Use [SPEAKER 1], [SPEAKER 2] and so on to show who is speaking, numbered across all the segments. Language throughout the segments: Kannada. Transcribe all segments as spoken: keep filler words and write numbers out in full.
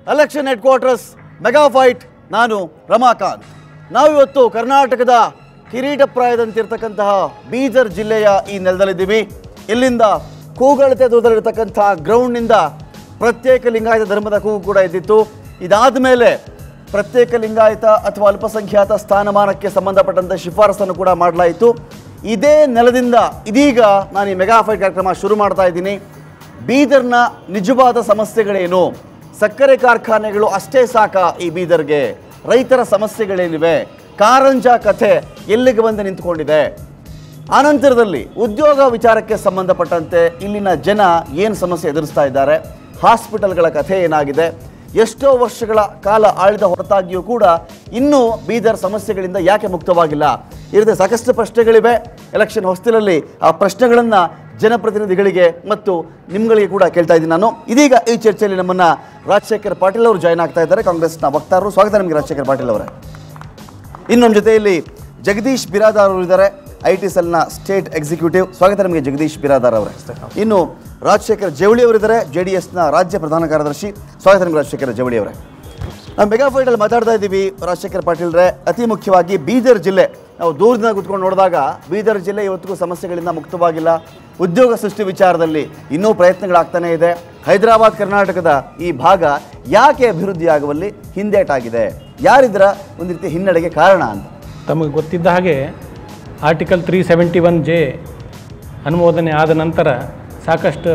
[SPEAKER 1] Election headquarters mega fight. ನಾನು ರಮಾಕಾಂತ್. ನಾವಿವತ್ತು ಕರ್ನಾಟಕದ ಕಿರೀಟಪ್ರಾಯದಂತಿರ್ತಕ್ಕಂತಹ ಬೀದರ್ ಜಿಲ್ಲೆಯ ಈ ನೆಲದಲ್ಲಿದ್ದೀವಿ. ಇಲ್ಲಿಂದ ಕೂಗಳತೆ ದೂರದಲ್ಲಿರ್ತಕ್ಕಂತಹ ಗ್ರೌಂಡ್ನಿಂದ ಪ್ರತ್ಯೇಕ ಲಿಂಗಾಯತ ಧರ್ಮದ ಕೂಗು ಕೂಡ ಇದ್ದಿತ್ತು. ಇದಾದ ಮೇಲೆ ಪ್ರತ್ಯೇಕ ಲಿಂಗಾಯತ ಅಥವಾ ಅಲ್ಪಸಂಖ್ಯಾತ ಸ್ಥಾನಮಾನಕ್ಕೆ ಸಂಬಂಧಪಟ್ಟಂಥ ಶಿಫಾರಸನ್ನು ಕೂಡ ಮಾಡಲಾಯಿತು. ಇದೇ ನೆಲದಿಂದ ಇದೀಗ ನಾನು ಈ ಮೆಗಾ ಫೈಟ್ ಕಾರ್ಯಕ್ರಮ ಶುರು ಮಾಡ್ತಾ ಇದ್ದೀನಿ. ಬೀದರ್ನ ನಿಜವಾದ ಸಮಸ್ಯೆಗಳೇನು? ಸಕ್ಕರೆ ಕಾರ್ಖಾನೆಗಳು ಅಷ್ಟೇ ಸಾಕ ಈ ಬೀದರ್ಗೆ? ರೈತರ ಸಮಸ್ಯೆಗಳೇನಿವೆ? ಕಾರಂಜ ಕಥೆ ಎಲ್ಲಿಗೆ ಬಂದು ನಿಂತ್ಕೊಂಡಿದೆ? ಆನಂತರದಲ್ಲಿ ಉದ್ಯೋಗ ವಿಚಾರಕ್ಕೆ ಸಂಬಂಧಪಟ್ಟಂತೆ ಇಲ್ಲಿನ ಜನ ಏನು ಸಮಸ್ಯೆ ಎದುರಿಸ್ತಾ ಇದ್ದಾರೆ? ಹಾಸ್ಪಿಟಲ್ಗಳ ಕಥೆ ಏನಾಗಿದೆ? ಎಷ್ಟೋ ವರ್ಷಗಳ ಕಾಲ ಆಳಿದ ಹೊರತಾಗಿಯೂ ಕೂಡ ಇನ್ನೂ ಬೀದರ್ ಸಮಸ್ಯೆಗಳಿಂದ ಯಾಕೆ ಮುಕ್ತವಾಗಿಲ್ಲ? ಇರದೆ ಸಾಕಷ್ಟು ಪ್ರಶ್ನೆಗಳಿವೆ. ಎಲೆಕ್ಷನ್ ಹೊಸ್ತಿಲಲ್ಲಿ ಆ ಪ್ರಶ್ನೆಗಳನ್ನು ಜನಪ್ರತಿನಿಧಿಗಳಿಗೆ ಮತ್ತು ನಿಮ್ಗಳಿಗೆ ಕೂಡ ಕೇಳ್ತಾ ಇದ್ದೀನಿ ನಾನು. ಇದೀಗ ಈ ಚರ್ಚೆಯಲ್ಲಿ ನಮ್ಮನ್ನು ರಾಜಶೇಖರ್ ಪಾಟೀಲ್ ಅವರು ಜಾಯ್ನ್ ಆಗ್ತಾ ಇದ್ದಾರೆ, ಕಾಂಗ್ರೆಸ್ನ ವಕ್ತಾರರು. ಸ್ವಾಗತ ನಿಮಗೆ ರಾಜಶೇಖರ್ ಪಾಟೀಲ್ ಅವರೇ. ಇನ್ನು ನಮ್ಮ ಜೊತೆಯಲ್ಲಿ ಜಗದೀಶ್ ಬಿರಾದಾರ್ ಅವರು ಇದ್ದಾರೆ, ಐ ಟಿ ಸೆಲ್ನ ಸ್ಟೇಟ್ ಎಕ್ಸಿಕ್ಯೂಟಿವ್. ಸ್ವಾಗತ ನಿಮಗೆ ಜಗದೀಶ್ ಬಿರಾದಾರ್ ಅವರೇ. ಇನ್ನು ರಾಜಶೇಖರ್ ಜವಳಿ ಅವರಿದ್ದಾರೆ, ಜೆ ಡಿ ಎಸ್ನ ರಾಜ್ಯ ಪ್ರಧಾನ ಕಾರ್ಯದರ್ಶಿ. ಸ್ವಾಗತ ನಿಮಗೆ ರಾಜಶೇಖರ್ ಜವಳಿ ಅವರೇ. ನಾವು ಮೆಗಾ ಫೈಟಲ್ಲಿ ಮಾತಾಡ್ತಾ ಇದ್ದೀವಿ ರಾಜಶೇಖರ್ ಪಾಟೀಲ್ರೇ. ಅತಿ ಮುಖ್ಯವಾಗಿ ಬೀದರ್ ಜಿಲ್ಲೆ, ನಾವು ದೂರದಿಂದ ಕೂತ್ಕೊಂಡು ನೋಡಿದಾಗ ಬೀದರ್ ಜಿಲ್ಲೆ ಇವತ್ತಿಗೂ ಸಮಸ್ಯೆಗಳಿಂದ ಮುಕ್ತವಾಗಿಲ್ಲ. ಉದ್ಯೋಗ ಸೃಷ್ಟಿ ವಿಚಾರದಲ್ಲಿ ಇನ್ನೂ ಪ್ರಯತ್ನಗಳಾಗ್ತಾನೇ ಇದೆ. ಹೈದರಾಬಾದ್ ಕರ್ನಾಟಕದ ಈ ಭಾಗ ಯಾಕೆ ಅಭಿವೃದ್ಧಿ ಆಗುವಲ್ಲಿ ಹಿಂದೇಟಾಗಿದೆ? ಯಾರಿದ್ರ ಒಂದು ರೀತಿ ಹಿನ್ನಡೆಗೆ ಕಾರಣ ಅಂತ
[SPEAKER 2] ತಮಗೆ ಗೊತ್ತಿದ್ದ ಹಾಗೆ article three seventy one J ಅನುಮೋದನೆ ಆದ ನಂತರ ಸಾಕಷ್ಟು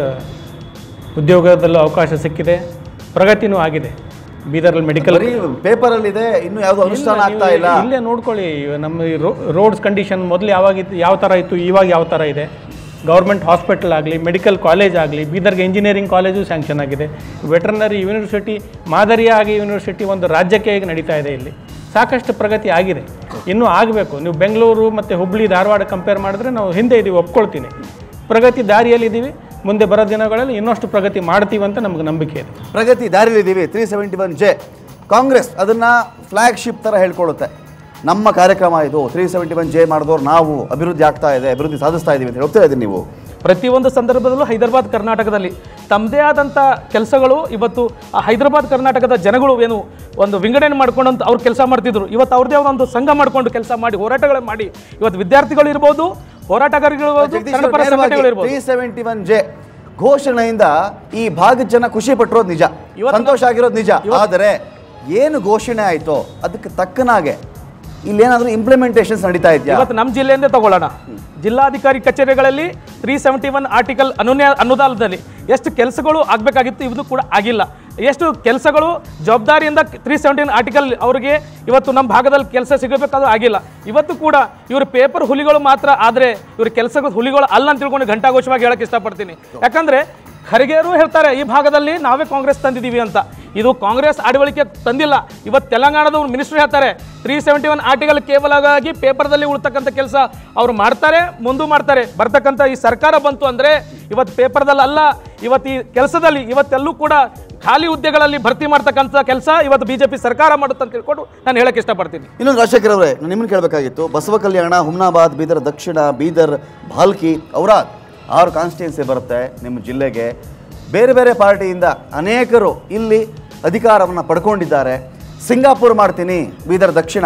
[SPEAKER 2] ಉದ್ಯೋಗದಲ್ಲೂ ಅವಕಾಶ ಸಿಕ್ಕಿದೆ, ಪ್ರಗತಿನೂ ಆಗಿದೆ. ಬೀದರಲ್ಲಿ ಮೆಡಿಕಲ್
[SPEAKER 1] ಪೇಪರಲ್ಲಿದೆ, ಇನ್ನೂ ಯಾವುದೋ ಅನುಷ್ಠಾನ ಆಗ್ತಾ ಇಲ್ಲ.
[SPEAKER 2] ಇಲ್ಲೇ ನೋಡ್ಕೊಳ್ಳಿ, ನಮ್ಮ ರೋಡ್ಸ್ ಕಂಡೀಷನ್ ಮೊದಲು ಯಾವಾಗಿತ್ತು, ಯಾವ ಥರ ಇತ್ತು, ಇವಾಗ ಯಾವ ಥರ ಇದೆ. ಗೌರ್ಮೆಂಟ್ ಹಾಸ್ಪಿಟಲ್ ಆಗಲಿ, ಮೆಡಿಕಲ್ ಕಾಲೇಜ್ ಆಗಲಿ, ಬೀದರ್ಗೆ ಇಂಜಿನಿಯರಿಂಗ್ ಕಾಲೇಜು ಸ್ಯಾಂಕ್ಷನ್ ಆಗಿದೆ. ವೆಟರ್ನರಿ ಯೂನಿವರ್ಸಿಟಿ ಮಾದರಿಯಾಗಿ ಯೂನಿವರ್ಸಿಟಿ ಒಂದು ರಾಜ್ಯಕ್ಕೆ ಈಗ ನಡೀತಾ ಇದೆ. ಇಲ್ಲಿ ಸಾಕಷ್ಟು ಪ್ರಗತಿ ಆಗಿದೆ, ಇನ್ನೂ ಆಗಬೇಕು. ನೀವು ಬೆಂಗಳೂರು ಮತ್ತು ಹುಬ್ಬಳ್ಳಿ ಧಾರವಾಡ ಕಂಪೇರ್ ಮಾಡಿದ್ರೆ ನಾವು ಹಿಂದೆ ಇದ್ದೀವಿ, ಒಪ್ಕೊಳ್ತೀನಿ. ಪ್ರಗತಿ ದಾರಿಯಲ್ಲಿದ್ದೀವಿ, ಮುಂದೆ ಬರೋ ದಿನಗಳಲ್ಲಿ ಇನ್ನಷ್ಟು ಪ್ರಗತಿ ಮಾಡ್ತೀವಿ ಅಂತ ನಮ್ಗೆ ನಂಬಿಕೆ ಇದೆ.
[SPEAKER 1] ಪ್ರಗತಿ ದಾರಿಯಲ್ಲಿದ್ದೀವಿ. Three seventy one J Congress ಅದನ್ನು ಫ್ಲ್ಯಾಗ್ಶಿಪ್ ಥರ ಹೇಳ್ಕೊಳ್ಳುತ್ತೆ. ನಮ್ಮ ಕಾರ್ಯಕ್ರಮ ಇದು, ತ್ರೀ ಸೆವೆಂಟಿ ಒನ್ ಜೆ ಮಾಡಿದವ್ರು ನಾವು, ಅಭಿವೃದ್ಧಿ ಆಗ್ತಾ ಇದೆ, ಅಭಿವೃದ್ಧಿ ಸಾಧಿಸ್ತಾ ಇದ್ದೀವಿ ಅಂತ ಹೋಗ್ತಾ ಇದ್ದೀನಿ. ನೀವು
[SPEAKER 3] ಪ್ರತಿಯೊಂದು ಸಂದರ್ಭದಲ್ಲೂ ಹೈದರಾಬಾದ್ ಕರ್ನಾಟಕದಲ್ಲಿ ತಮ್ಮದೇ ಆದಂಥ ಕೆಲಸಗಳು ಇವತ್ತು ಆ ಹೈದರಾಬಾದ್ ಕರ್ನಾಟಕದ ಜನಗಳು ಏನು ಒಂದು ವಿಂಗಡಣೆ ಮಾಡ್ಕೊಂಡಂತ ಅವ್ರು ಕೆಲಸ ಮಾಡ್ತಿದ್ರು. ಇವತ್ತು ಅವ್ರದ್ದೇ ಒಂದು ಸಂಘ ಮಾಡಿಕೊಂಡು ಕೆಲಸ ಮಾಡಿ ಹೋರಾಟಗಳು ಮಾಡಿ ಇವತ್ತು ವಿದ್ಯಾರ್ಥಿಗಳು ಇರ್ಬೋದು, ಹೋರಾಟಗಾರರಿರ್ಬೋದು, ಕನ್ನಡಪರ ಸಂಘಟನೆಗಳು ಇರ್ಬೋದು.
[SPEAKER 1] ತ್ರೀ ಸೆವೆಂಟಿ ಒನ್ ಜೆ ಘೋಷಣೆಯಿಂದ ಈ ಭಾಗದ ಜನ ಖುಷಿ ಪಟ್ಟಿರೋದು ನಿಜ, ಸಂತೋಷ ಆಗಿರೋದು ನಿಜ. ಆದರೆ ಏನು ಘೋಷಣೆ ಆಯಿತೋ ಅದಕ್ಕೆ ತಕ್ಕನಾಗೆ ಇಲ್ಲೇನಾದರೂ ಇಂಪ್ಲಿಮೆಂಟೇಷನ್ಸ್ ನಡೀತಾ ಇದೆಯಾ?
[SPEAKER 3] ಇವತ್ತು ನಮ್ಮ ಜಿಲ್ಲೆಯಿಂದ ತಗೊಳ್ಳೋಣ, ಜಿಲ್ಲಾಧಿಕಾರಿ ಕಚೇರಿಗಳಲ್ಲಿ ತ್ರೀ ಸೆವೆಂಟಿ ಒನ್ ಆರ್ಟಿಕಲ್ ಅನುನ್ಯ ಅನುದಾನದಲ್ಲಿ ಎಷ್ಟು ಕೆಲಸಗಳು ಆಗಬೇಕಾಗಿತ್ತು, ಇದು ಕೂಡ ಆಗಿಲ್ಲ. ಎಷ್ಟು ಕೆಲಸಗಳು ಜವಾಬ್ದಾರಿಯಿಂದ ತ್ರೀ ಸೆವೆಂಟಿ ಒನ್ ಆರ್ಟಿಕಲ್ ಅವರಿಗೆ ಇವತ್ತು ನಮ್ಮ ಭಾಗದಲ್ಲಿ ಕೆಲಸ ಸಿಗಬೇಕಾದ್ರೂ ಆಗಿಲ್ಲ. ಇವತ್ತು ಕೂಡ ಇವರು ಪೇಪರ್ ಹುಲಿಗಳು ಮಾತ್ರ, ಆದರೆ ಇವ್ರ ಕೆಲಸದ ಹುಲಿಗಳು ಅಲ್ಲ ಅಂತ ತಿಳ್ಕೊಂಡು ಘಂಟಾಘೋಷವಾಗಿ ಹೇಳಕ್ಕೆ ಇಷ್ಟಪಡ್ತೀನಿ. ಯಾಕಂದರೆ ಖರ್ಗೆಯವರು ಹೇಳ್ತಾರೆ ಈ ಭಾಗದಲ್ಲಿ ನಾವೇ ಕಾಂಗ್ರೆಸ್ ತಂದಿದ್ದೀವಿ ಅಂತ. ಇದು ಕಾಂಗ್ರೆಸ್ ಆಡಳಿಕೆ ತಂದಿಲ್ಲ. ಇವತ್ತು ತೆಲಂಗಾಣದ ಮಿನಿಸ್ಟರ್ ಹೇಳ್ತಾರೆ ತ್ರೀ ಸೆವೆಂಟಿ ಒನ್ ಆರ್ಟಿಕಲ್ ಕೇವಲವಾಗಿ ಪೇಪರ್ದಲ್ಲಿ ಉಳ್ತಕ್ಕಂಥ ಕೆಲಸ ಅವರು ಮಾಡ್ತಾರೆ, ಮುಂದೂ ಮಾಡ್ತಾರೆ. ಬರ್ತಕ್ಕಂಥ ಈ ಸರ್ಕಾರ ಬಂತು ಅಂದರೆ ಇವತ್ತು ಪೇಪರ್ದಲ್ಲಿ ಅಲ್ಲ, ಇವತ್ತು ಈ ಕೆಲಸದಲ್ಲಿ ಇವತ್ತೆಲ್ಲೂ ಕೂಡ ಖಾಲಿ ಹುದ್ದೆಗಳಲ್ಲಿ ಭರ್ತಿ ಮಾಡ್ತಕ್ಕಂಥ ಕೆಲಸ ಇವತ್ತು ಬಿಜೆಪಿ ಸರ್ಕಾರ ಮಾಡುತ್ತೆ ಅಂತ ತಿಳ್ಕೊಂಡು ನಾನು ಹೇಳಕ್ಕೆ ಇಷ್ಟಪಡ್ತೀನಿ. ಇನ್ನೊಂದು
[SPEAKER 1] ರಾಜಶೇಖರ್ ಅವರೇ, ನಾನು ನಿಮ್ಮನ್ನು ಕೇಳಬೇಕಾಗಿತ್ತು. ಬಸವ ಕಲ್ಯಾಣ, ಹುಮ್ನಾಬಾದ್, ಬೀದರ್ ದಕ್ಷಿಣ, ಬೀದರ್, ಭಾಲ್ಕಿ, ಔರಾದ್ ಆರು ಕಾನ್ಸ್ಟಿಟ್ಯೂನ್ಸಿ ಬರುತ್ತೆ ನಿಮ್ಮ ಜಿಲ್ಲೆಗೆ. ಬೇರೆ ಬೇರೆ ಪಾರ್ಟಿಯಿಂದ ಅನೇಕರು ಇಲ್ಲಿ ಅಧಿಕಾರವನ್ನು ಪಡ್ಕೊಂಡಿದ್ದಾರೆ. ಸಿಂಗಾಪುರ್ ಮಾಡ್ತೀನಿ ಬೀದರ್ ದಕ್ಷಿಣ,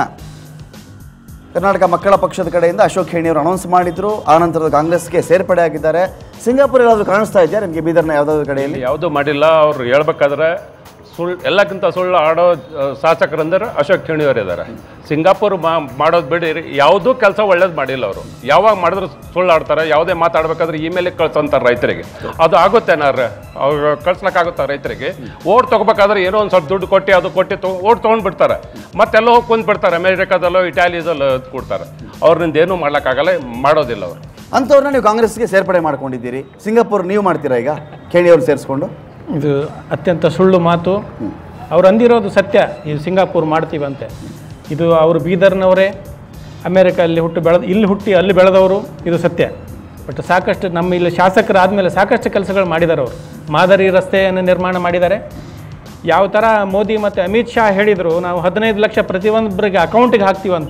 [SPEAKER 1] ಕರ್ನಾಟಕ ಮಕ್ಕಳ ಪಕ್ಷದ ಕಡೆಯಿಂದ ಅಶೋಕ್ ಖೇಣಿಯವರು ಅನೌನ್ಸ್ ಮಾಡಿದ್ರು, ಆನಂತರದ ಕಾಂಗ್ರೆಸ್ಗೆ ಸೇರ್ಪಡೆ ಆಗಿದ್ದಾರೆ. ಸಿಂಗಾಪುರ್ ಏನಾದರೂ ಕಾಣಿಸ್ತಾ ಇದೆಯಾ ನಿಮಗೆ ಬೀದರ್ನ ಯಾವುದಾದ್ರು ಕಡೆಯಲ್ಲಿ?
[SPEAKER 4] ಯಾವುದೂ ಮಾಡಿಲ್ಲ. ಅವ್ರು ಹೇಳ್ಬೇಕಾದ್ರೆ ಸುಳ್ಳು, ಎಲ್ಲಕ್ಕಿಂತ ಸುಳ್ಳು ಆಡೋ ಶಾಸಕರಂದ್ರೆ ಅಶೋಕ್ ಖೇಣಿಯವರು ಇದ್ದಾರೆ. ಸಿಂಗಾಪುರ್ ಮಾ ಮಾಡೋದು ಬಿಡಿ, ಯಾವುದೂ ಕೆಲಸ ಒಳ್ಳೇದು ಮಾಡಿಲ್ಲ ಅವರು. ಯಾವಾಗ ಮಾಡಿದ್ರು ಸುಳ್ಳು ಆಡ್ತಾರೆ. ಯಾವುದೇ ಮಾತಾಡ್ಬೇಕಾದ್ರೆ ಇಮೇಲಿಗೆ ಕಳ್ಸಂತಾರೆ ರೈತರಿಗೆ. ಅದು ಆಗುತ್ತೇನಾರ ಅವ್ರು ಕಳ್ಸ್ಲಿಕ್ಕಾಗುತ್ತಾ ರೈತರಿಗೆ? ಓಟ್ ತೊಗೋಬೇಕಾದ್ರೆ ಏನೋ ಒಂದು ಸ್ವಲ್ಪ ದುಡ್ಡು ಕೊಟ್ಟು ಅದು ಕೊಟ್ಟು ತೊ ಓಟ್ ತೊಗೊಂಡ್ಬಿಡ್ತಾರೆ, ಮತ್ತೆಲ್ಲ ಹೋಗಿ ಕುಂದ್ಬಿಡ್ತಾರೆ. ಅಮೇರಿಕಾದಲ್ಲೋ ಇಟಾಲಿಯದಲ್ಲೋ ಕೊಡ್ತಾರೆ. ಅವ್ರಿಂದ ಏನೂ ಮಾಡ್ಲಿಕ್ಕಾಗಲ್ಲ, ಮಾಡೋದಿಲ್ಲ ಅವರು.
[SPEAKER 1] ಅಂಥವ್ರನ್ನ ನೀವು ಕಾಂಗ್ರೆಸ್ಗೆ ಸೇರ್ಪಡೆ ಮಾಡ್ಕೊಂಡಿದ್ದೀರಿ. ಸಿಂಗಾಪುರ್ ನೀವು ಮಾಡ್ತೀರಾ ಈಗ ಖೇಣಿಯವ್ರು ಸೇರಿಸ್ಕೊಂಡು?
[SPEAKER 2] ಇದು ಅತ್ಯಂತ ಸುಳ್ಳು ಮಾತು. ಅವ್ರು ಅಂದಿರೋದು ಸತ್ಯ, ಇದು ಸಿಂಗಾಪುರ್ ಮಾಡ್ತೀವಂತೆ. ಇದು ಅವರು ಬೀದರ್ನವರೇ, ಅಮೇರಿಕಲ್ಲಿ ಹುಟ್ಟು ಬೆಳೆದು ಇಲ್ಲಿ ಹುಟ್ಟಿ ಅಲ್ಲಿ ಬೆಳೆದವರು, ಇದು ಸತ್ಯ. ಬಟ್ ಸಾಕಷ್ಟು ನಮ್ಮ ಇಲ್ಲಿ ಶಾಸಕರಾದಮೇಲೆ ಸಾಕಷ್ಟು ಕೆಲಸಗಳು ಮಾಡಿದ್ದಾರೆ. ಅವರು ಮಾದರಿ ರಸ್ತೆಯನ್ನು ನಿರ್ಮಾಣ ಮಾಡಿದ್ದಾರೆ. ಯಾವ ಥರ ಮೋದಿ ಮತ್ತು ಅಮಿತ್ ಶಾ ಹೇಳಿದರು ನಾವು ಹದಿನೈದು ಲಕ್ಷ ಪ್ರತಿಯೊಬ್ಬರಿಗೆ ಅಕೌಂಟಿಗೆ ಹಾಕ್ತೀವಂತ,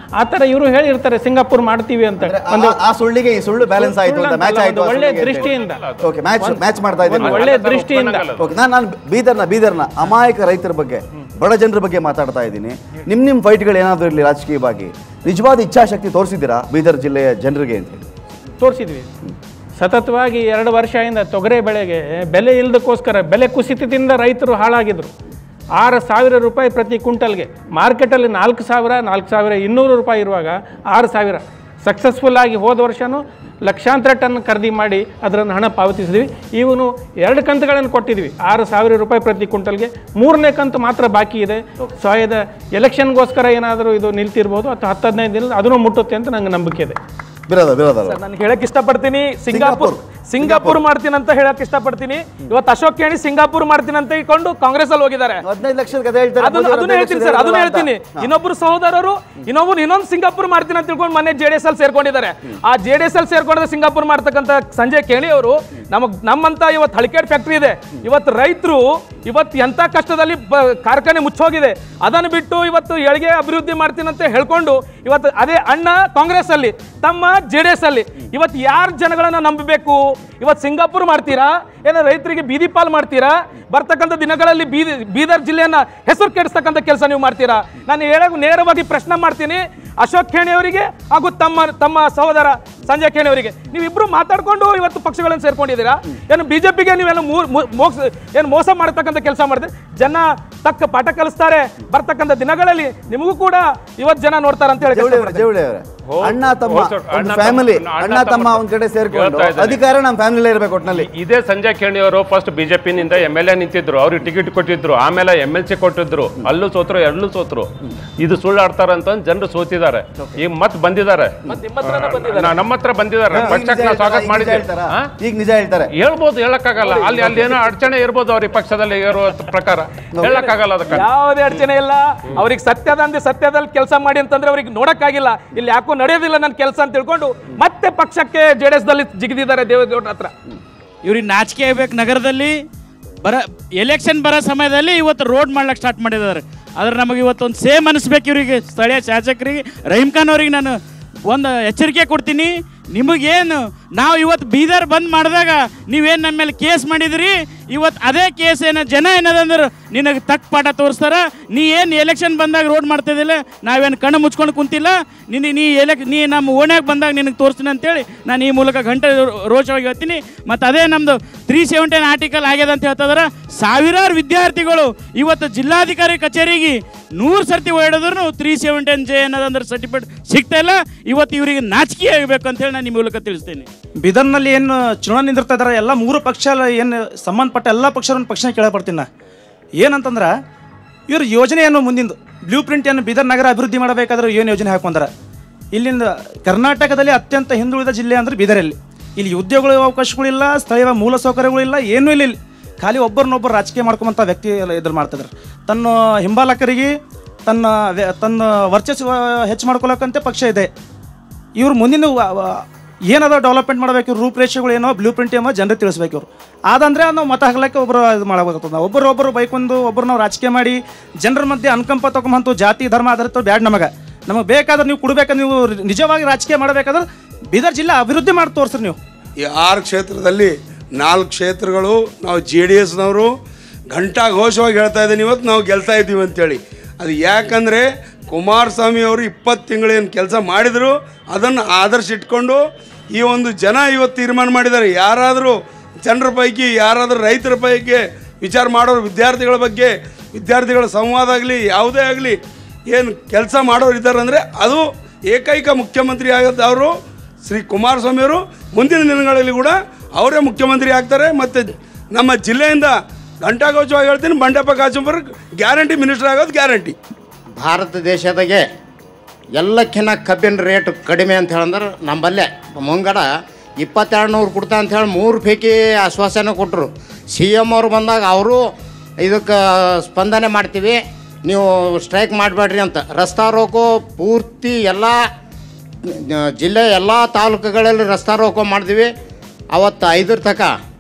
[SPEAKER 2] ಆ ಥರ ಇವರು ಹೇಳಿರ್ತಾರೆ ಸಿಂಗಾಪುರ್ ಮಾಡ್ತೀವಿ ಅಂತ.
[SPEAKER 1] ಒಂದು ಆ ಸುಳ್ಳಿಗೆ ಈ ಸುಳ್ಳು ಬ್ಯಾಲೆನ್ಸ್ ಆಯಿತು ಅಂತ, ಮ್ಯಾಚ್ ಆಯಿತು
[SPEAKER 2] ಒಳ್ಳೆ ದೃಷ್ಟಿಯಿಂದ.
[SPEAKER 1] ಓಕೆ, ಮ್ಯಾಚ್ ಮ್ಯಾಚ್ ಮಾಡ್ತಾ ಇದ್ದೀನಿ
[SPEAKER 2] ಒಳ್ಳೆ ದೃಷ್ಟಿಯಿಂದ.
[SPEAKER 1] ಓಕೆ, ನಾನು ನಾನು ಬೀದರ್ನ ಬೀದರ್ನ ಅಮಾಯಕ ರೈತರ ಬಗ್ಗೆ, ಬಡ ಜನರ ಬಗ್ಗೆ ಮಾತಾಡ್ತಾ ಇದ್ದೀನಿ. ನಿಮ್ಮ ನಿಮ್ಮ ಫೈಟ್ಗಳು ಏನಾದರೂ ಇರಲಿ ರಾಜಕೀಯವಾಗಿ, ನಿಜವಾದ ಇಚ್ಛಾಶಕ್ತಿ ತೋರಿಸಿದ್ದೀರಾ ಬೀದರ್ ಜಿಲ್ಲೆಯ ಜನರಿಗೆ ಅಂತ ಹೇಳಿ?
[SPEAKER 2] ತೋರಿಸಿದ್ವಿ. ಸತತವಾಗಿ ಎರಡು ವರ್ಷದಿಂದ ತೊಗರೆ ಬೆಳೆಗೆ ಬೆಲೆ ಇಲ್ಲದಕ್ಕೋಸ್ಕರ ಬೆಲೆ ಕುಸಿತದಿಂದ ರೈತರು ಹಾಳಾಗಿದ್ರು. ಆರು ಸಾವಿರ ರೂಪಾಯಿ ಪ್ರತಿ ಕ್ವಿಂಟಲ್ಗೆ, ಮಾರ್ಕೆಟಲ್ಲಿ ನಾಲ್ಕು ಸಾವಿರ ನಾಲ್ಕು ಸಾವಿರ ಇನ್ನೂರು ರೂಪಾಯಿ ಇರುವಾಗ ಆರು ಸಾವಿರ ಸಕ್ಸಸ್ಫುಲ್ ಆಗಿ ಹೋದ ವರ್ಷವೂ ಲಕ್ಷಾಂತರ ಟನ್ ಖರೀದಿ ಮಾಡಿ ಅದನ್ನು ಹಣ ಪಾವತಿಸಿದ್ವಿ. ಇವನು ಎರಡು ಕಂತುಗಳನ್ನು ಕೊಟ್ಟಿದ್ವಿ, ಆರು ಸಾವಿರ ರೂಪಾಯಿ ಪ್ರತಿ ಕ್ವಿಂಟಲ್ಗೆ. ಮೂರನೇ ಕಂತು ಮಾತ್ರ ಬಾಕಿ ಇದೆ. ಸೊ ಇದು ಎಲೆಕ್ಷನ್ಗೋಸ್ಕರ ಏನಾದರೂ ಇದು ನಿಲ್ತಿರ್ಬೋದು ಅಥವಾ ಹತ್ತು ಹದಿನೈದು ದಿನ ಅದನ್ನು ಮುಟ್ಟುತ್ತೆ ಅಂತ ನಂಗೆ ನಂಬಿಕೆ ಇದೆ.
[SPEAKER 1] ಬಿರೋದ ಬಿರೋದ
[SPEAKER 3] ನಾನು ಹೇಳಕ್ ಇಷ್ಟಪಡ್ತೀನಿ, ಸಿಂಗಾಪುರ್ ಸಿಂಗಾಪುರ್ ಮಾಡ್ತೀನಿ ಅಂತ ಹೇಳಕ್ ಇಷ್ಟಪಡ್ತೀನಿ. ಇವತ್ತು ಅಶೋಕ್ ಖೇಣಿ ಸಿಂಗಾಪುರ್ ಮಾಡ್ತೀನಿ ಅಂತ ಇಟ್ಕೊಂಡು ಕಾಂಗ್ರೆಸ್ ಅಲ್ಲಿ ಹೋಗಿದ್ದಾರೆ.
[SPEAKER 1] ಹದಿನೈದು ಲಕ್ಷದ ಕಥೆ ಹೇಳ್ತಾರೆ.
[SPEAKER 3] ಅದನ್ನ ಹೇಳ್ತೀನಿ ಸರ್, ಅದನ್ನ ಹೇಳ್ತೀನಿ. ಇನ್ನೊಬ್ರು ಸಹೋದರರು ಇನ್ನೊಬ್ರು ಇನ್ನೊಂದು ಸಿಂಗಾಪುರ್ ಮಾಡ್ತೀನಿ ಅಂತ ತಿಳ್ಕೊಂಡು ಮೊನ್ನೆ ಜೆ ಡಿ ಎಸ್ ಅಲ್ಲಿ ಸೇರ್ಕೊಂಡಿದ್ದಾರೆ. ಆ ಜೆ ಡಿ ಎಸ್ ಅಲ್ಲಿ ಸೇರ್ಕೊಂಡ್ರೆ ಸಿಂಗಾಪುರ್ ಮಾಡ್ತಕ್ಕಂಥ ಸಂಜಯ್ ಖೇಣಿ ಅವರು ನಮಗ್ ನಮ್ಮಂತ ಇವತ್ತು ಹಳಿಕೇಡ್ ಫ್ಯಾಕ್ಟ್ರಿ ಇದೆ. ಇವತ್ತು ರೈತರು ಇವತ್ತು ಎಂತ ಕಷ್ಟದಲ್ಲಿ ಕಾರ್ಖಾನೆ ಮುಚ್ಚೋಗಿದೆ, ಅದನ್ನು ಬಿಟ್ಟು ಇವತ್ತು ಏಳಿಗೆ ಅಭಿವೃದ್ಧಿ ಮಾಡ್ತೀನಿ ಅಂತ ಹೇಳ್ಕೊಂಡು ಇವತ್ತು ಅದೇ ಅಣ್ಣ ಕಾಂಗ್ರೆಸ್ ಅಲ್ಲಿ, ತಮ್ಮ ಜೆ ಡಿ ಎಸ್ ಅಲ್ಲಿ ಇವತ್ತು ಯಾರು ಜನಗಳನ್ನ ನಂಬಬೇಕು? ಇವತ್ತು ಸಿಂಗಾಪುರ್ ಮಾಡ್ತೀರಾ, ಏನೋ ರೈತರಿಗೆ ಬೀದಿ ಪಾಲ್ ಮಾಡ್ತೀರಾ? ಬರ್ತಕ್ಕಂಥ ದಿನಗಳಲ್ಲಿ ಬೀದಿ ಬೀದರ್ ಜಿಲ್ಲೆಯನ್ನ ಹೆಸರು ಕೆಡಿಸ್ತಕ್ಕಂಥ ಕೆಲಸ ನೀವು ಮಾಡ್ತೀರಾ? ನಾನು ಹೇಳಕ್ ನೇರವಾಗಿ ಪ್ರಶ್ನೆ ಮಾಡ್ತೀನಿ ಅಶೋಕ್ ಖೇಣಿ ಅವರಿಗೆ ಹಾಗೂ ತಮ್ಮ ತಮ್ಮ ಸಹೋದರ ಸಂಜಯ್ ಖೇಣಿ ಅವರಿಗೆ. ನೀವಿಬ್ರು ಮಾತಾಡ್ಕೊಂಡು ಇವತ್ತು ಪಕ್ಷಗಳನ್ನು ಸೇರ್ಕೊಂಡಿದ್ದೀರಾ? ಏನು ಬಿಜೆಪಿಗೆ ನೀವೇನು ಮೋಸ ಏನು ಮೋಸ ಮಾಡತಕ್ಕಂಥ ಕೆಲಸ ಮಾಡಿದ್ರೆ ಜನ ತಕ್ಕ ಪಾಠ ಕಲಿಸ್ತಾರೆ. ಬರ್ತಕ್ಕಂಥ ದಿನಗಳಲ್ಲಿ ನಿಮಗೂ ಕೂಡ ಇವತ್ತು ಜನ ನೋಡ್ತಾರೆ ಅಂತ ಹೇಳಿ.
[SPEAKER 1] ಅಣ್ಣ ತಮ್ಮ ಫ್ಯಾಮಿಲಿ, ಅಣ್ಣ ತಮ್ಮ ಒಂದ್ ಕಡೆ ಸೇರ್ಕೊಂಡು ಅಧಿಕಾರ ನಮ್ಮ ಫ್ಯಾಮಿಲಿ ಇರಬೇಕು ಒಟ್ಟಿನಲ್ಲಿ.
[SPEAKER 4] ಇದೇ ಸಂಜಯ್ ಖೇಣಿ ಅವರು ಫಸ್ಟ್ ಬಿಜೆಪಿನಿಂದ ಎಮ್ ಎಲ್ ಎ ನಿಂತಿದ್ರು, ಅವ್ರಿಗೆ ಟಿಕೆಟ್ ಕೊಟ್ಟಿದ್ರು, ಆಮೇಲೆ ಎಮ್ ಎಲ್ ಸಿ ಕೊಟ್ಟಿದ್ರು, ಅಲ್ಲೂ ಸೋತ್ರು ಎಲ್ಲೂ ಸೋತ್ರು. ಇದು ಸುಳ್ಳು ಆಡ್ತಾರಂತ ಜನರು ಸೋತಿದ್ದಾರೆ. ಈಗ ಮತ್ತೆ ಬಂದಿದ್ದಾರೆ, ನಮ್ಮ ಹತ್ರ ಬಂದಿದ್ದಾರೆ. ಪಕ್ಷಕ್ಕೆ ನಾವು ಸ್ವಾಗತ ಮಾಡಿದ್ದೀವಿ.
[SPEAKER 1] ಈಗ ನಿಜ ಹೇಳ್ತಾರೆ,
[SPEAKER 4] ಹೇಳ್ಬೋದು, ಹೇಳಕ್ಕಾಗಲ್ಲ. ಅಲ್ಲಿ ಅಲ್ಲಿ ಏನೋ ಅಡಚಣೆ ಇರ್ಬೋದು ಅವ್ರಿಗೆ ಪಕ್ಷದಲ್ಲಿ ಇರೋ ಪ್ರಕಾರ, ಹೇಳಕ್ಕಾಗಲ್ಲ. ಅದಕ್ಕೆ
[SPEAKER 3] ಯಾವುದೇ ಅಡಚಣೆ ಇಲ್ಲ. ಅವ್ರಿಗೆ ಸತ್ಯದ ಅಂದ್ರೆ ಸತ್ಯದಲ್ಲಿ ಕೆಲಸ ಮಾಡಿ ಅಂತಂದ್ರೆ ಅವ್ರಿಗೆ ನೋಡಕ್ಕಾಗಿಲ್ಲ. ಇಲ್ಲಿ ಯಾಕೋ ನಡೆಯೋದಿಲ್ಲ ನನ್ನ ಕೆಲಸ ಅಂತ ತಿಳ್ಕೊಂಡು ಮತ್ತೆ ಪಕ್ಷಕ್ಕೆ ಜೆ ಡಿ ಎಸ್ ದಲ್ಲಿ ಜಿಗಿದಿದ್ದಾರೆ ದೇವೇಗೌಡ ಹತ್ರ.
[SPEAKER 5] ಇವ್ರಿಗೆ ನಾಚಿಕೆ ಆಗ್ಬೇಕು. ನಗರದಲ್ಲಿ ಬರ ಎಲೆಕ್ಷನ್ ಬರೋ ಸಮಯದಲ್ಲಿ ಇವತ್ತು ರೋಡ್ ಮಾಡ್ಲಿಕ್ಕೆ ಸ್ಟಾರ್ಟ್ ಮಾಡಿದ್ದಾರೆ. ಆದ್ರೆ ನಮಗೆ ಇವತ್ತು ಒಂದು ಸೇಮ್ ಅನಿಸ್ಬೇಕು ಇವರಿಗೆ, ಸ್ಥಳೀಯ ಶಾಸಕರಿಗೆ, ರಹೀಮ್ ಖಾನ್ ಅವ್ರಿಗೆ ನಾನು ಒಂದು ಎಚ್ಚರಿಕೆ ಕೊಡ್ತೀನಿ. ನಿಮಗೇನು ನಾವು ಇವತ್ತು ಬೀದರ್ ಬಂದ್ ಮಾಡಿದಾಗ ನೀವೇನು ನಮ್ಮ ಮೇಲೆ ಕೇಸ್ ಮಾಡಿದ್ರಿ, ಇವತ್ತು ಅದೇ ಕೇಸ್ ಏನ ಜನ ಏನದಂದ್ರೆ ನಿನಗೆ ತಕ್ಕ ಪಾಠ ತೋರಿಸ್ತಾರ. ನೀ ಏನು ಎಲೆಕ್ಷನ್ ಬಂದಾಗ ರೋಡ್ ಮಾಡ್ತಿದ್ದಿಲ್ಲ, ನಾವೇನು ಕಣ್ಣು ಮುಚ್ಕೊಂಡು ಕುಂತಿಲ್ಲ. ನಿನ್ನ ನೀ ಎಲೆಕ್ ನೀ ನಮ್ಮ ಓಣ್ಯಾಗ ಬಂದಾಗ ನಿನಗೆ ತೋರಿಸ್ತೀನಿ ಅಂತೇಳಿ ನಾನು ಈ ಮೂಲಕ ಗಂಟೆ ರೋಚವಾಗಿ ಹೇಳ್ತೀನಿ. ಮತ್ತು ಅದೇ ನಮ್ಮದು ತ್ರೀ ಸೆವೆಂಟೀನ್ ಆರ್ಟಿಕಲ್ ಆಗ್ಯದ ಅಂತ ಹೇಳ್ತಿದಾರೆ. ಸಾವಿರಾರು ವಿದ್ಯಾರ್ಥಿಗಳು ಇವತ್ತು ಜಿಲ್ಲಾಧಿಕಾರಿ ಕಚೇರಿಗೆ ನೂರು ಸರ್ತಿ ಓಡಿದ್ರು ತ್ರೀ ಸೆವೆಂಟೀನ್ ಜೆ ಅನ್ನೋದಂದ್ರೆ ಸರ್ಟಿಫಿಕೇಟ್ ಸಿಗ್ತಾ ಇಲ್ಲ. ಇವತ್ತು ಇವರಿಗೆ ನಾಚಿಕೆ ಆಗಬೇಕು ಅಂತೇಳಿ ನಾನು ಈ ಮೂಲಕ ತಿಳಿಸ್ತೇನೆ.
[SPEAKER 6] ಬೀದರ್ನಲ್ಲಿ ಏನು ಚುನಾವಣೆ ನಿಂದಿರ್ತಾ ಇದ್ದಾರೆ ಎಲ್ಲ ಮೂರು ಪಕ್ಷ ಏನು ಸಂಬಂಧಪಟ್ಟ ಎಲ್ಲ ಪಕ್ಷವನ್ನು ಪಕ್ಷನ ಕೇಳಪಡ್ತೀನಿ ನಾ. ಏನಂತಂದ್ರೆ ಇವ್ರ ಯೋಜನೆ ಏನು ಮುಂದಿಂದು ಬ್ಲೂ ಪ್ರಿಂಟ್ ಏನು ಬೀದರ್ ನಗರ ಅಭಿವೃದ್ಧಿ ಮಾಡಬೇಕಾದ್ರೆ ಏನು ಯೋಜನೆ ಹಾಕೊಂಡಾರ. ಇಲ್ಲಿಂದ ಕರ್ನಾಟಕದಲ್ಲಿ ಅತ್ಯಂತ ಹಿಂದುಳಿದ ಜಿಲ್ಲೆ ಅಂದರೆ ಬೀದರಲ್ಲಿ. ಇಲ್ಲಿ ಉದ್ಯೋಗಗಳ ಅವಕಾಶಗಳಿಲ್ಲ, ಸ್ಥಳೀಯ ಮೂಲ ಸೌಕರ್ಯಗಳಿಲ್ಲ, ಏನೂ ಇಲ್ಲ. ಇಲ್ಲಿ ಖಾಲಿ ಒಬ್ಬರನ್ನೊಬ್ಬರು ರಾಜಕೀಯ ಮಾಡ್ಕೊಂಬಂಥ ವ್ಯಕ್ತಿ ಎದುರು ಮಾಡ್ತಿದ್ದಾರೆ. ತನ್ನ ಹಿಂಬಾಲಕರಿಗೆ ತನ್ನ ತನ್ನ ವರ್ಚಸ್ಸು ಹೆಚ್ಚು ಮಾಡ್ಕೊಳಕ್ಕಂತೆ ಪಕ್ಷ ಇದೆ. ಇವ್ರು ಮುಂದಿನ ಏನದ ಡೆವಲಪ್ಮೆಂಟ್ ಮಾಡಬೇಕು, ರೂಪರೇಷೆಗಳು ಏನೋ ಬ್ಲೂ ಪ್ರಿಂಟ್ ಏನೋ ಜನರಿಗೆ ತಿಳಿಸ್ಬೇಕು. ಇವರು ಅದಂದರೆ ನಾವು ಮತ ಹಾಕ್ಲಿಕ್ಕೆ ಒಬ್ಬರು ಇದು ಮಾಡಬೇಕಾಗ್ತದೆ. ನಾವು ಒಬ್ಬರು ಒಬ್ಬರು ಬೈಕೊಂಡು ಒಬ್ಬರು ನಾವು ರಾಜಕೀಯ ಮಾಡಿ ಜನರ ಮಧ್ಯೆ ಅನುಕಂಪ ತೊಗೊಂಬಂತು ಜಾತಿ ಧರ್ಮ ಆಧಾರಿತ ಬ್ಯಾಡ್. ನಮಗೆ ನಮಗೆ ಬೇಕಾದ್ರೆ ನೀವು ಕೊಡಬೇಕಾದ್ರೆ ನೀವು ನಿಜವಾಗಿ ರಾಜಕೀಯ ಮಾಡಬೇಕಾದ್ರೆ ಬೀದರ್ ಜಿಲ್ಲೆ ಅಭಿವೃದ್ಧಿ ಮಾಡಿ ತೋರಿಸ್ರಿ ನೀವು.
[SPEAKER 7] ಈ ಆರು ಕ್ಷೇತ್ರದಲ್ಲಿ ನಾಲ್ಕು ಕ್ಷೇತ್ರಗಳು ನಾವು ಜೆ ಡಿ ಎಸ್ನವರು ಘಂಟಾ ಘೋಷವಾಗಿ ಹೇಳ್ತಾ ಇದ್ದೀನಿ ಇವತ್ತು ನಾವು ಗೆಲ್ತಾ ಇದ್ದೀವಿ ಅಂತೇಳಿ. ಅದು ಯಾಕಂದರೆ ಕುಮಾರಸ್ವಾಮಿ ಅವರು ಇಪ್ಪತ್ತು ತಿಂಗಳೇನು ಕೆಲಸ ಮಾಡಿದರು ಅದನ್ನು ಆದರ್ಶ ಇಟ್ಕೊಂಡು ಈ ಒಂದು ಜನ ಇವತ್ತು ತೀರ್ಮಾನ ಮಾಡಿದ್ದಾರೆ. ಯಾರಾದರೂ ಜನರ ಪೈಕಿ ಯಾರಾದರೂ ರೈತರ ಪೈಕಿ ವಿಚಾರ ಮಾಡೋರು, ವಿದ್ಯಾರ್ಥಿಗಳ ಬಗ್ಗೆ ವಿದ್ಯಾರ್ಥಿಗಳ ಸಂವಾದ ಆಗಲಿ ಯಾವುದೇ ಆಗಲಿ ಏನು ಕೆಲಸ ಮಾಡೋರು ಇದ್ದಾರೆ ಅಂದರೆ ಅದು ಏಕೈಕ ಮುಖ್ಯಮಂತ್ರಿ ಆಗೋದವರು ಶ್ರೀ ಕುಮಾರಸ್ವಾಮಿಯವರು. ಮುಂದಿನ ದಿನಗಳಲ್ಲಿ ಕೂಡ ಅವರೇ ಮುಖ್ಯಮಂತ್ರಿ ಆಗ್ತಾರೆ. ಮತ್ತು ನಮ್ಮ ಜಿಲ್ಲೆಯಿಂದ ಘಂಟಾಘೋಷವಾಗಿ ಹೇಳ್ತೀನಿ, ಬಂಡೆಪ್ಪ ಕಾಶಂಪುರ ಗ್ಯಾರಂಟಿ ಮಿನಿಸ್ಟರ್ ಆಗೋದು ಗ್ಯಾರಂಟಿ.
[SPEAKER 8] ಭಾರತ ದೇಶದಾಗೆ ಎಲ್ಲಕ್ಕಿಂತ ಕಬ್ಬಿನ ರೇಟ್ ಕಡಿಮೆ ಅಂತ ಹೇಳಂದ್ರೆ ನಮ್ಮಲ್ಲೇ ಮುಂಗಡ ಇಪ್ಪತ್ತೆರಡು ನೂರು ಕೊಡ್ತಾ ಅಂಥೇಳಿ ಮೂರು ಪೈಕಿ ಆಶ್ವಾಸನೆ ಕೊಟ್ಟರು. ಸಿ ಎಮ್ ಅವರು ಬಂದಾಗ ಅವರು ಇದಕ್ಕೆ ಸ್ಪಂದನೆ ಮಾಡ್ತೀವಿ, ನೀವು ಸ್ಟ್ರೈಕ್ ಮಾಡಬೇಡ್ರಿ ಅಂತ. ರಸ್ತಾ ರೋಕೋ ಪೂರ್ತಿ ಎಲ್ಲ ಜಿಲ್ಲೆ ಎಲ್ಲ ತಾಲೂಕುಗಳಲ್ಲಿ ರಸ್ತಾ ರೋಕೋ ಮಾಡಿದ್ವಿ. ಅವತ್ತು ಐದರ ತನಕ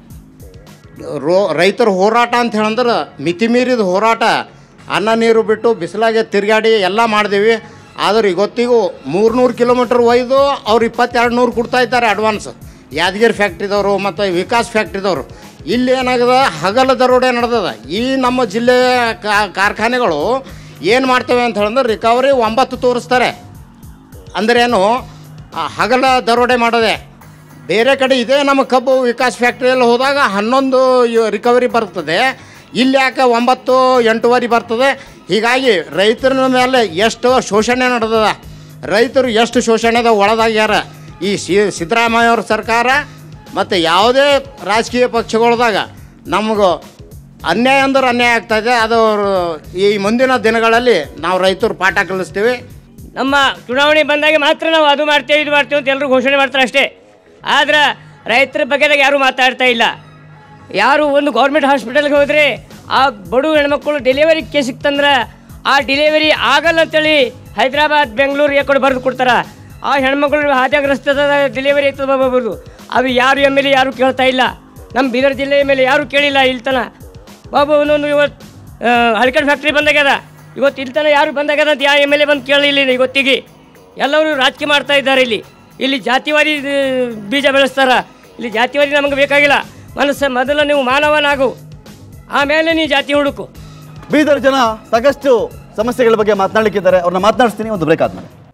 [SPEAKER 8] ರೋ ರೈತರ ಹೋರಾಟ ಅಂತ ಹೇಳಂದ್ರೆ ಮಿತಿ ಮೀರಿದ ಹೋರಾಟ. ಅನ್ನ ನೀರು ಬಿಟ್ಟು ಬಿಸಿಲಾಗೆ ತಿರುಗಾಡಿ ಎಲ್ಲ ಮಾಡಿದೀವಿ. ಆದ್ರೆ ಇವತ್ತಿಗೂ ಮೂರ್ನೂರು ಕಿಲೋಮೀಟ್ರ್ ಒಯ್ದು ಅವ್ರು ಇಪ್ಪತ್ತೆರಡು ನೂರು ಕೊಡ್ತಾ ಇದ್ದಾರೆ ಅಡ್ವಾನ್ಸ್. ಯಾದಗಿರಿ ಫ್ಯಾಕ್ಟ್ರಿದವರು ಮತ್ತು ವಿಕಾಸ್ ಫ್ಯಾಕ್ಟ್ರಿದವರು. ಇಲ್ಲಿ ಏನಾಗದ ಹಗಲ ದರೋಡೆ ನಡೆದದ. ಈ ನಮ್ಮ ಜಿಲ್ಲೆಯ ಕಾರ್ಖಾನೆಗಳು ಏನು ಮಾಡ್ತೇವೆ ಅಂತ ಹೇಳಿದ್ರೆ ರಿಕವರಿ ಒಂಬತ್ತು ತೋರಿಸ್ತಾರೆ. ಅಂದ್ರೇನು ಹಗಲ ದರೋಡೆ ಮಾಡೋದೆ. ಬೇರೆ ಕಡೆ ಇದೇ ನಮ್ಮ ಕಬ್ಬು ವಿಕಾಸ್ ಫ್ಯಾಕ್ಟ್ರಿಯಲ್ಲಿ ಹೋದಾಗ ಹನ್ನೊಂದು ರಿಕವರಿ ಬರ್ತದೆ, ಇಲ್ಲಿ ಯಾಕೆ ಒಂಬತ್ತು ಎಂಟುವರೆ ಬರ್ತದೆ. ಹೀಗಾಗಿ ರೈತರ ಮೇಲೆ ಎಷ್ಟು ಶೋಷಣೆ ನಡೆದದ, ರೈತರು ಎಷ್ಟು ಶೋಷಣೆದ ಒಳದಾಗ್ಯಾರ. ಈ ಸಿದ್ದರಾಮಯ್ಯ ಅವ್ರ ಸರ್ಕಾರ ಮತ್ತು ಯಾವುದೇ ರಾಜಕೀಯ ಪಕ್ಷಗಳದಾಗ ನಮಗೂ ಅನ್ಯಾಯ ಅಂದ್ರೆ ಅನ್ಯಾಯ ಆಗ್ತಾಯಿದೆ. ಅದು ಈ ಮುಂದಿನ ದಿನಗಳಲ್ಲಿ ನಾವು ರೈತರು ಪಾಠ ಕಲಿಸ್ತೀವಿ.
[SPEAKER 9] ನಮ್ಮ ಚುನಾವಣೆ ಬಂದಾಗ ಮಾತ್ರ ನಾವು ಅದು ಮಾಡ್ತೇವೆ ಇದು ಮಾಡ್ತೇವೆ ಅಂತ ಎಲ್ಲರೂ ಘೋಷಣೆ ಮಾಡ್ತಾರೆ ಅಷ್ಟೇ. ಆದ್ರೆ ರೈತರ ಬಗ್ಗೆದಾಗ ಯಾರೂ ಮಾತಾಡ್ತಾ ಇಲ್ಲ. ಯಾರು ಒಂದು ಗೌರ್ಮೆಂಟ್ ಹಾಸ್ಪಿಟಲ್ಗೆ ಹೋದರೆ ಆ ಬಡು ಹೆಣ್ಮಕ್ಳು ಡೆಲಿವರಿ ಕೇಸ್ ಸಿಕ್ತಂದ್ರೆ ಆ ಡೆಲಿವರಿ ಆಗಲ್ಲ ಅಂತೇಳಿ ಹೈದರಾಬಾದ್ ಬೆಂಗಳೂರು ಯಾಕಡೆ ಬರೆದು ಕೊಡ್ತಾರೆ. ಆ ಹೆಣ್ಮಕ್ಳು ಹಾಜಾಗ್ರಸ್ತದ ಡೆಲಿವರಿ ಆಯ್ತದ ಬಾಬಾಬದು. ಅದು ಯಾರು ಎಮ್ ಎಲ್ ಎ ಯಾರೂ ಕೇಳ್ತಾ ಇಲ್ಲ. ನಮ್ಮ ಬೀದರ್ ಜಿಲ್ಲೆಯ ಮೇಲೆ ಯಾರೂ ಕೇಳಿಲ್ಲ ಇಲ್ತನ. ಬಾಬು ಒಂದೊಂದು ಇವತ್ತು ಹಳ್ಕಡ್ ಫ್ಯಾಕ್ಟ್ರಿ ಬಂದಾಗ್ಯದ, ಇವತ್ತು ಇಲ್ತನ ಯಾರು ಬಂದಾಗ್ಯದ ಅಂತ ಯಾವ ಎಮ್ ಎಲ್ ಎ ಬಂದು ಕೇಳಲಿಲ್ಲ. ಇವತ್ತಿಗೆ ಎಲ್ಲರೂ ರಾಜಕೀಯ ಮಾಡ್ತಾ ಇದ್ದಾರೆ. ಇಲ್ಲಿ ಇಲ್ಲಿ ಜಾತಿವಾದಿ ಬೀಜ ಬೆಳೆಸ್ತಾರ. ಇಲ್ಲಿ ಜಾತಿವಾದಿ ನಮಗೆ ಬೇಕಾಗಿಲ್ಲ. ಮನಸ್ಸು ಮೊದಲು ನೀವು ಮಾನವನಾಗು, ಆಮೇಲೆ ನೀವು ಜಾತಿ ಹುಡುಕು.
[SPEAKER 1] ಬೀದರ್ ಜನ ಸಾಕಷ್ಟು ಸಮಸ್ಯೆಗಳ ಬಗ್ಗೆ ಮಾತನಾಡಲಿಕ್ಕಿದ್ದಾರೆ, ಅವ್ರನ್ನ ಮಾತನಾಡಿಸ್ತೀನಿ ಒಂದು ಬ್ರೇಕ್ ಆದ್ಮೇಲೆ.